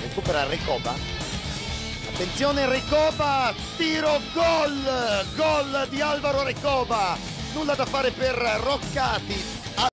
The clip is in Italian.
recupera Recoba. Attenzione Recoba, tiro, gol di Alvaro Recoba, nulla da fare per Roccati.